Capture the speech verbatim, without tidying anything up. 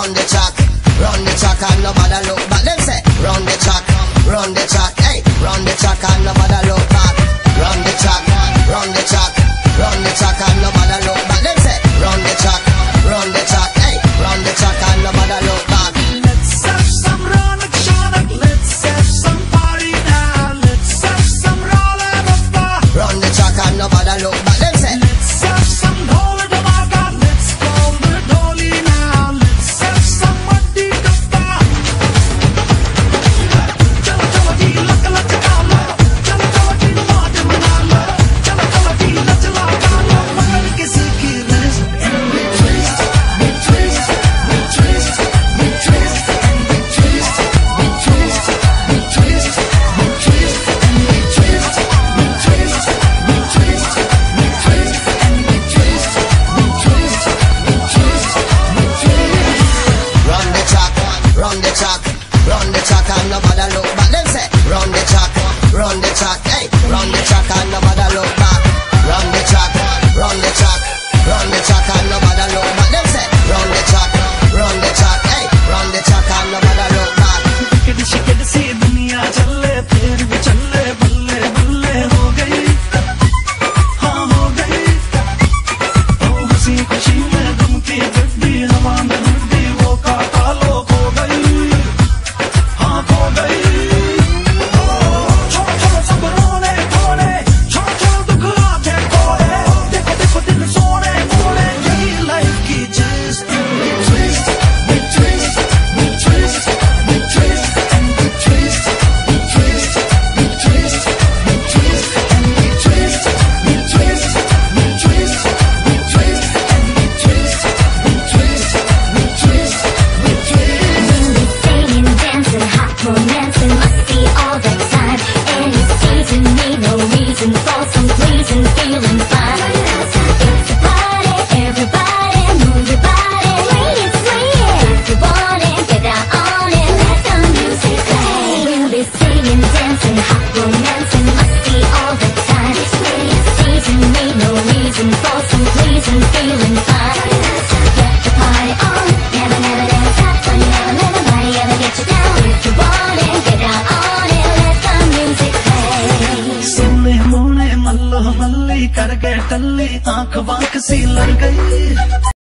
run the track, run the track and nobody look back. Them say, run the track, run the track, hey, run the track and nobody look back. Run the track, run the track, run the track and nobody look back. Them say, run the track, run the track, hey, run the track and nobody look back. Let's have some Ronak Shanak, let's have some party now. Let's have some roll and uppa. Run the track and nobody look back. Them say, Let's have some dhol dhamaka, let's call the dholi now. Let's have some matti kappa. Chala chala ji lak lak kaala, chala chala ji maat manala, chala chala ji lach la kaala. Magar kisi ki rest and we twist, we twist, we twist, we twist and we twist, we twist, we twist, we twist and we twist, we twist, we twist, we twist and we twist, we twist, we twist, we twist. run the track, run the track, run the track and nobody look back. Them say, run the track, run the track, hey, run the track and nobody look back. Run the track, run the track, run the track and nobody look back. Them say, run the track, run the track, hey, run the track and nobody look back. Ticket शिकट सी दुनिया चले फिर भी चले बल्ले बल्ले हो गई, हाँ हो गई। ओ हंसी खुशी में गम की गड्डी हवा में उड़ती वो काटा लो खो गई, हाँ खो गई। ओ छोड़ो छोड़ो सब रोने धोने, छोड़ो छोड़ो दुख आंखें खोले, देखो देखो दिल सोने मोले। यही लाइफ की जिस्त we twist, we twist, we twist, we twist and we twist, we twist, we twist, we twist and we twist, we twist, we twist, we twist and we twist, we twist, we twist, we twist. Singing, dancing, hot romancing, must be all the time. Any season, need no reason for some pleasing, feeling fine. It's a party, everybody move your body. Swing it, swing it, if you want it, get down on it, let the music play. We'll be singing, dancing, hot romancing, must be all the time. Any season, need no reason for some pleasing, feeling fine. Get the party on, never, never, never stop. When you never let nobody ever get you down. If you want it, get down on it, let the music play. सोने मोने मल्लो मल्ली करके टल्ली आंख वांख सी लड़ गई।